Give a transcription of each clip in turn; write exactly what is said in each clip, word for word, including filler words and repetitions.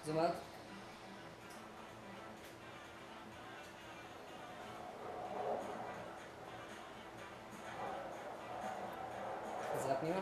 zoom out. חזרה פנימה.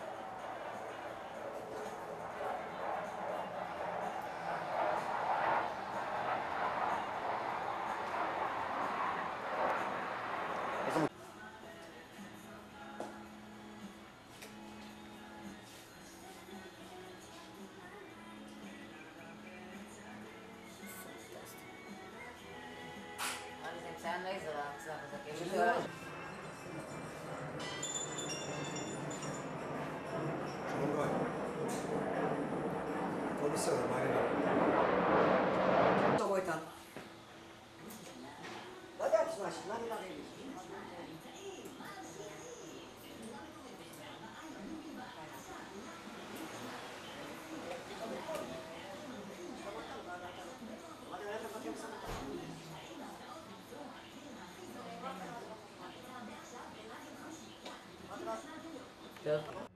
ניסיון לייזר הצלח הזה, כאילו שואל. שלום גיא. הכל בסדר, מה העניין? תבוא איתנו. לא יודע, תשמע, שמה לי לרדת? טוב.